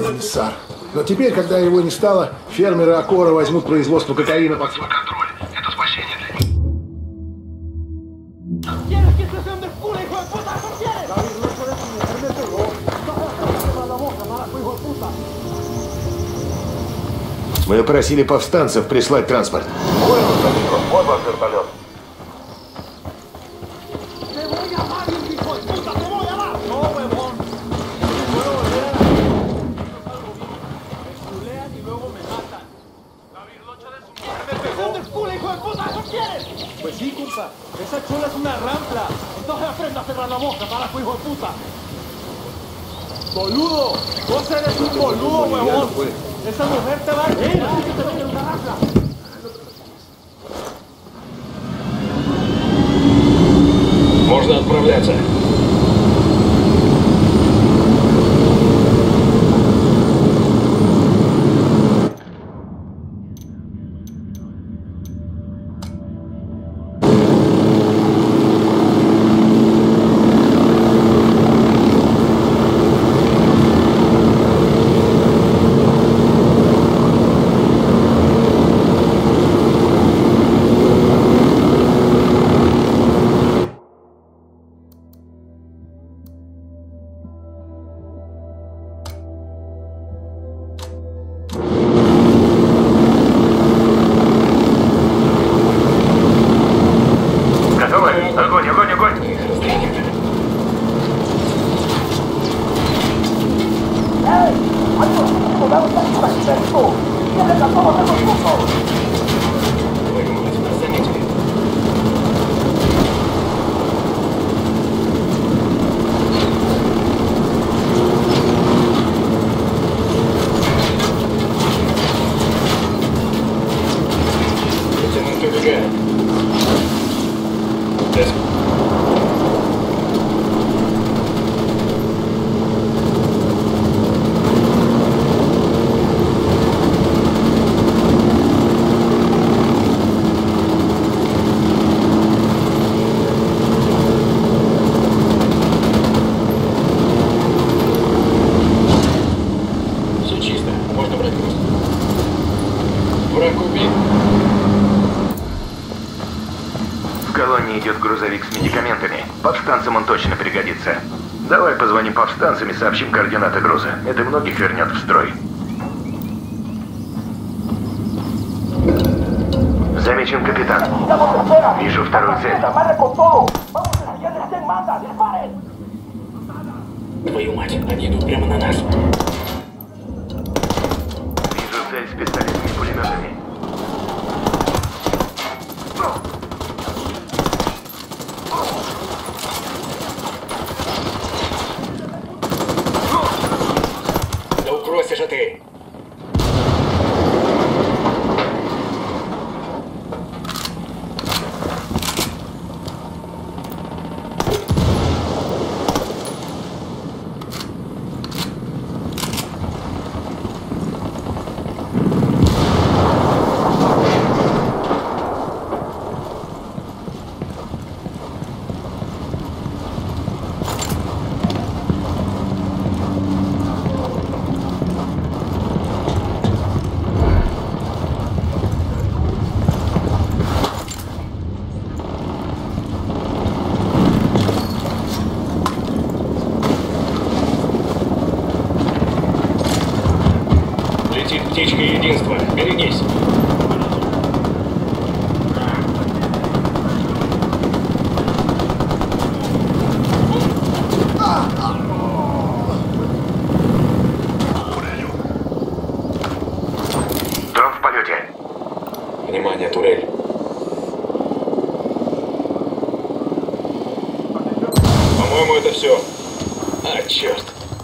комиссар. Но теперь, когда его не стало, фермеры Акора возьмут производство кокаина под свой контроль. Это спасение для них. Мы просили повстанцев прислать транспорт. Понял, Доминго. Вот ваш вертолет. Pues sí, compa. Esa chola es una rampla. Entonces aprenda a cerrar la boca, carajo, hijo de puta. Boludo. Vos eres un boludo, huevón. Esa mujer te va a ir. Así que te venga una rampla. Можно отправляться. Повстанцам он точно пригодится. Давай позвоним повстанцам и сообщим координаты груза. Это многих вернет в строй. Замечен капитан. Вижу вторую цель. Твою мать, они идут прямо на нас. Вижу цель с пистолетными пулеметами. Бросишь же ты! Птичка единства, берегись! Дрон в полете. Внимание, турель. По-моему, это все. А, черт.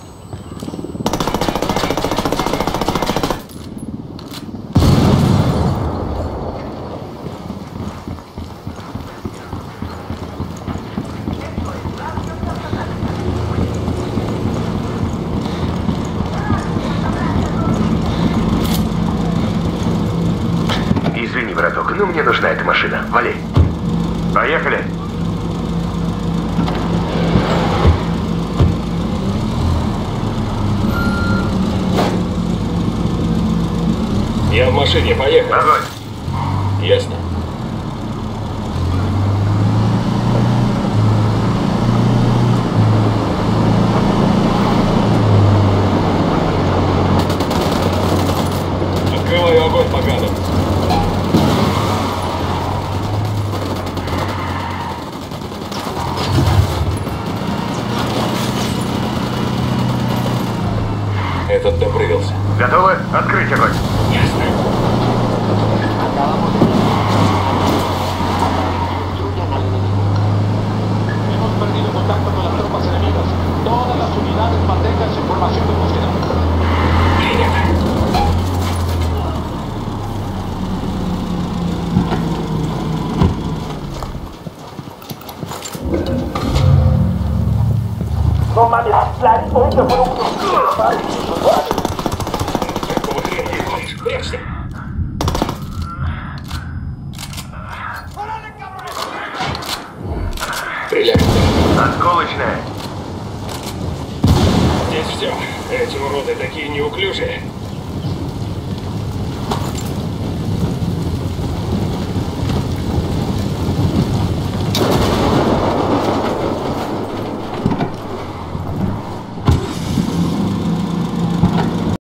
Извини, браток, но мне нужна эта машина. Вали. Поехали. Я в машине, поехали. Огонь! Ясно. Открываю огонь по гадам. Этот допрыгался. Готовы? Открыть огонь! Ясно. Hemos perdido contacto con las tropas enemigas. Todas las unidades manténganse en formación de búsqueda. Принято. No mames, ahorita fueron unos padres. Какого хрена ты творишь? Прячься. Стреляй. Осколочная! Здесь все. Эти уроды такие неуклюжие.